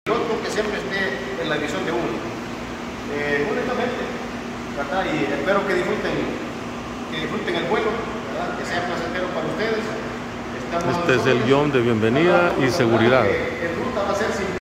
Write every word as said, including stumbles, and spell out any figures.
otro que siempre esté en la visión de uno. Eh, honestamente, ¿verdad? Y espero que disfruten, que disfruten el vuelo, ¿verdad? Que sea placentero para ustedes. Estamos Este es el guión de bienvenida y seguridad.